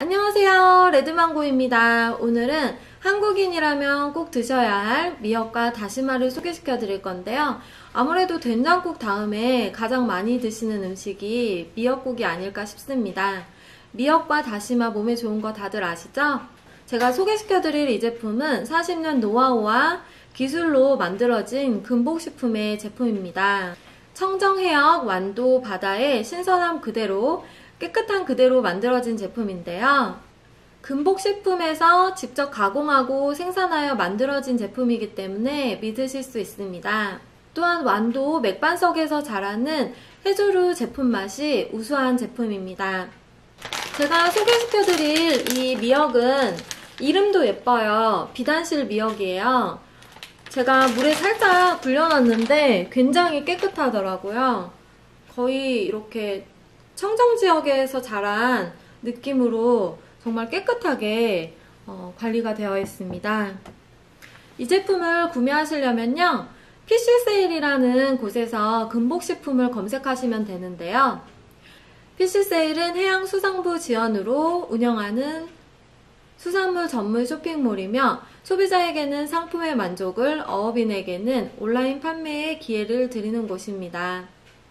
안녕하세요. 레드망고입니다. 오늘은 한국인이라면 꼭 드셔야 할 미역과 다시마를 소개시켜 드릴 건데요. 아무래도 된장국 다음에 가장 많이 드시는 음식이 미역국이 아닐까 싶습니다. 미역과 다시마 몸에 좋은 거 다들 아시죠? 제가 소개시켜 드릴 이 제품은 40년 노하우와 기술로 만들어진 금복식품의 제품입니다. 청정해역 완도 바다의 신선함 그대로 깨끗한 그대로 만들어진 제품인데요. 금복식품에서 직접 가공하고 생산하여 만들어진 제품이기 때문에 믿으실 수 있습니다. 또한 완도 맥반석에서 자라는 해조류 제품 맛이 우수한 제품입니다. 제가 소개시켜드릴 이 미역은 이름도 예뻐요. 비단실 미역이에요. 제가 물에 살짝 불려놨는데 굉장히 깨끗하더라고요. 거의 이렇게 청정지역에서 자란 느낌으로 정말 깨끗하게 관리가 되어 있습니다. 이 제품을 구매하시려면요, 피쉬세일이라는 곳에서 금복식품을 검색하시면 되는데요. 피쉬세일은 해양수산부 지원으로 운영하는 수산물 전문 쇼핑몰이며 소비자에게는 상품의 만족을, 어업인에게는 온라인 판매의 기회를 드리는 곳입니다.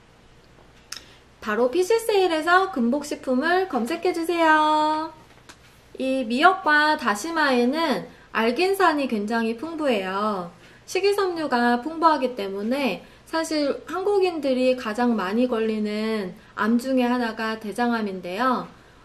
바로 피쉬세일에서 금복식품을 검색해주세요. 이 미역과 다시마에는 알긴산이 굉장히 풍부해요. 식이섬유가 풍부하기 때문에 사실 한국인들이 가장 많이 걸리는 암 중에 하나가 대장암인데요.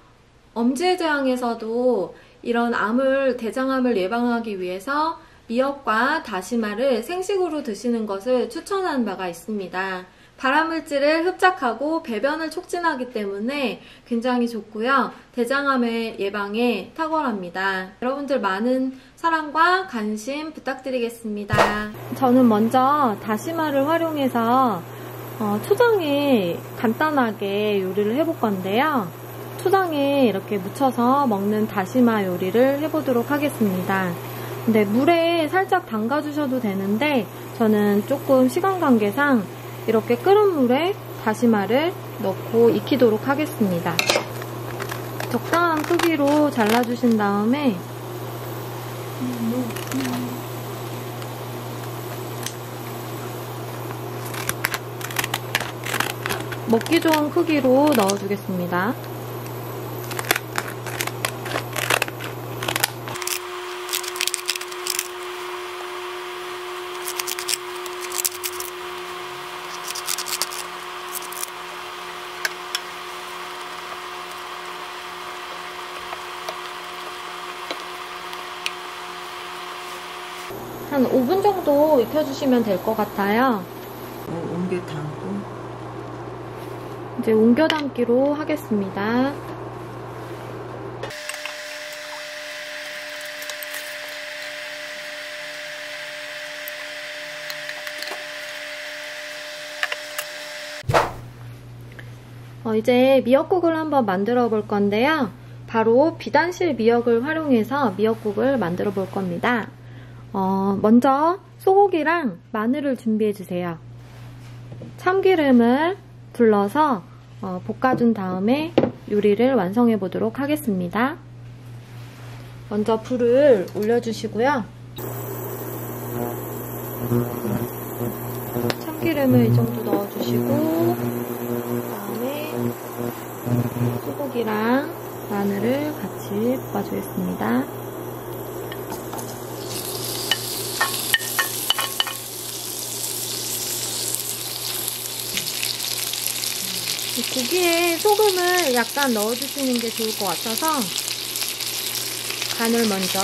엄지재앙에서도 이런 대장암을 예방하기 위해서 미역과 다시마를 생식으로 드시는 것을 추천하는 바가 있습니다. 발암물질을 흡착하고 배변을 촉진하기 때문에 굉장히 좋고요. 대장암의 예방에 탁월합니다. 여러분들 많은 사랑과 관심 부탁드리겠습니다. 저는 먼저 다시마를 활용해서 초장에 간단하게 요리를 해볼 건데요. 초장에 이렇게 묻혀서 먹는 다시마 요리를 해보도록 하겠습니다. 근데 물에 살짝 담가주셔도 되는데 저는 조금 시간 관계상 이렇게 끓은 물에 다시마를 넣고 익히도록 하겠습니다. 적당한 크기로 잘라주신 다음에 먹기 좋은 크기로 넣어주겠습니다. 한 5분 정도 익혀주시면 될 것 같아요. 옮겨 담고 이제 옮겨 담기로 하겠습니다. 이제 미역국을 한번 만들어 볼 건데요. 바로 비단실 미역을 활용해서 미역국을 만들어 볼 겁니다. 먼저 소고기랑 마늘을 준비해 주세요. 참기름을 둘러서 볶아준 다음에 요리를 완성해 보도록 하겠습니다. 먼저 불을 올려주시고요. 참기름을 이 정도 넣어주시고 그다음에 소고기랑 마늘을 같이 볶아주겠습니다. 고기에 소금을 약간 넣어주시는 게 좋을 것 같아서 간을 먼저.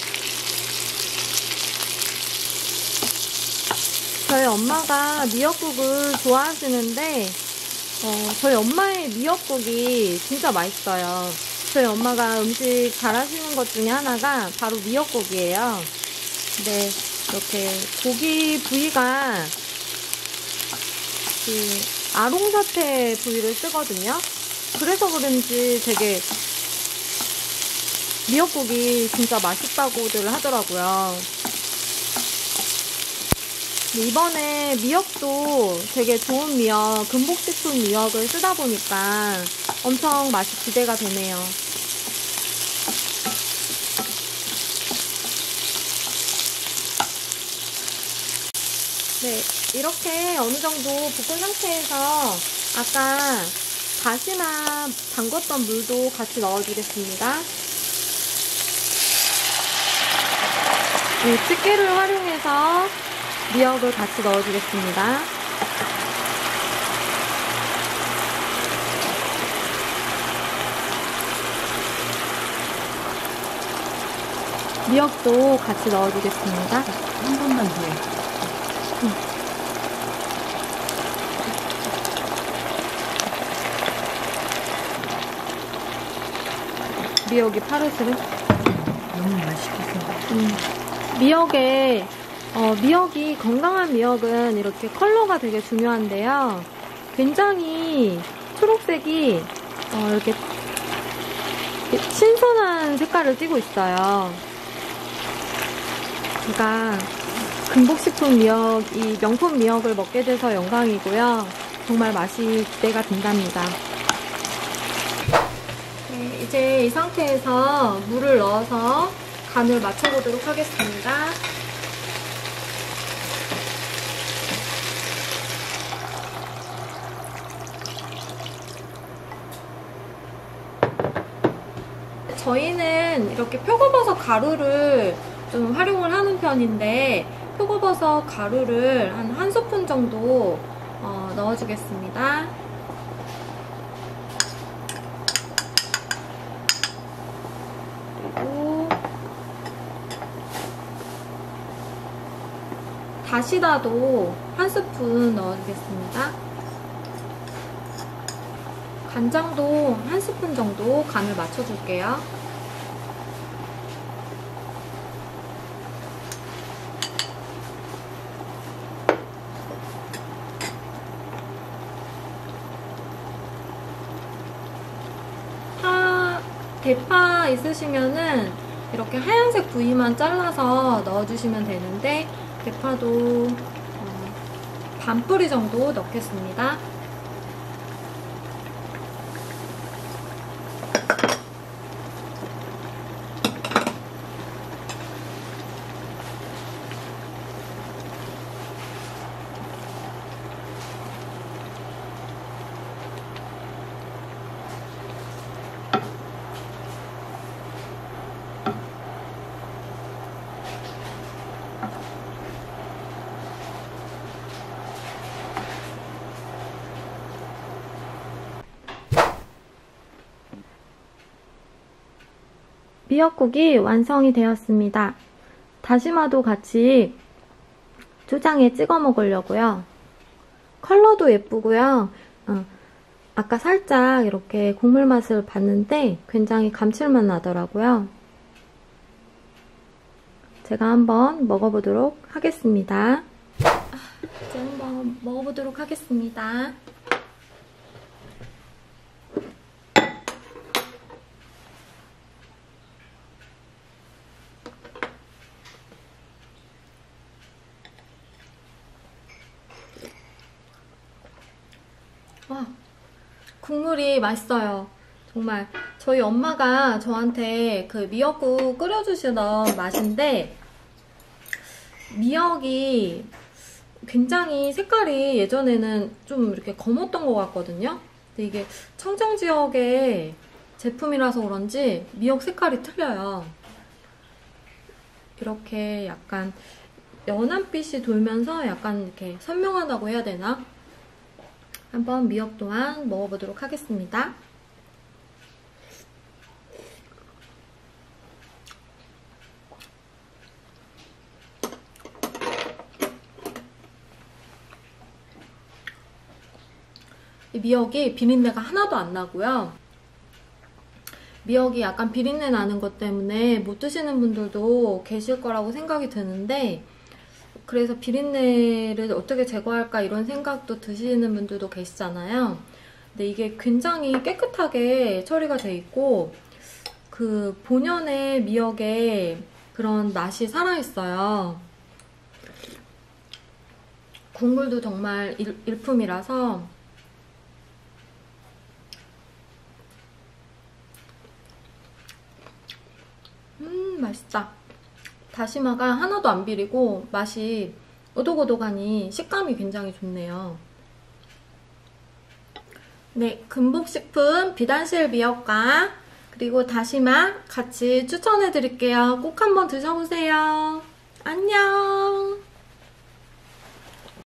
저희 엄마가 미역국을 좋아하시는데 저희 엄마의 미역국이 진짜 맛있어요. 저희 엄마가 음식 잘하시는 것 중에 하나가 바로 미역국이에요. 근데 이렇게 고기 부위가 아롱사태 부위를 쓰거든요. 그래서 그런지 되게 미역국이 진짜 맛있다고들 하더라고요. 이번에 미역도 되게 좋은 미역, 금복식품 미역을 쓰다 보니까 엄청 맛이 기대가 되네요. 네, 이렇게 어느 정도 볶은 상태에서 아까 다시마 담궜던 물도 같이 넣어주겠습니다. 네, 집게를 활용해서 미역을 같이 넣어주겠습니다. 미역도 같이 넣어주겠습니다. 한 번만 더. 미역이 파르스름? 너무 맛있겠어. 미역이 건강한 미역은 이렇게 컬러가 되게 중요한데요. 굉장히 초록색이 이렇게 신선한 색깔을 띠고 있어요. 제가 금복식품 미역이 명품 미역을 먹게 돼서 영광이고요. 정말 맛이 기대가 된답니다. 네, 이제 이 상태에서 물을 넣어서 간을 맞춰보도록 하겠습니다. 저희는 이렇게 표고버섯 가루를 좀 활용을 하는 편인데 표고버섯 가루를 한 스푼 정도 넣어주겠습니다. 그리고 다시다도 한 스푼 넣어주겠습니다. 간장도 한 스푼 정도 간을 맞춰줄게요. 대파 있으시면은 이렇게 하얀색 부위만 잘라서 넣어주시면 되는데 대파도 반 뿌리 정도 넣겠습니다. 미역국이 완성이 되었습니다. 다시마도 같이 초장에 찍어 먹으려고요. 컬러도 예쁘고요. 아까 살짝 이렇게 국물 맛을 봤는데 굉장히 감칠맛 나더라고요. 제가 한번 먹어보도록 하겠습니다. 이제 한번 먹어보도록 하겠습니다. 와, 국물이 맛있어요. 정말 저희 엄마가 저한테 그 미역국 끓여주시던 맛인데 미역이 굉장히 색깔이 예전에는 좀 이렇게 검었던 것 같거든요. 근데 이게 청정지역의 제품이라서 그런지 미역 색깔이 틀려요. 이렇게 약간 연한빛이 돌면서 약간 이렇게 선명하다고 해야 되나? 한번 미역 또한 먹어보도록 하겠습니다. 이 미역이 비린내가 하나도 안 나고요. 미역이 약간 비린내 나는 것 때문에 못 드시는 분들도 계실 거라고 생각이 드는데 그래서 비린내를 어떻게 제거할까 이런 생각도 드시는 분들도 계시잖아요. 근데 이게 굉장히 깨끗하게 처리가 돼 있고 그 본연의 미역에 그런 맛이 살아있어요. 국물도 정말 일품이라서 맛있다. 다시마가 하나도 안 비리고 맛이 오독오독하니 식감이 굉장히 좋네요. 네, 금복식품 비단실 미역과 그리고 다시마 같이 추천해드릴게요. 꼭 한번 드셔보세요. 안녕.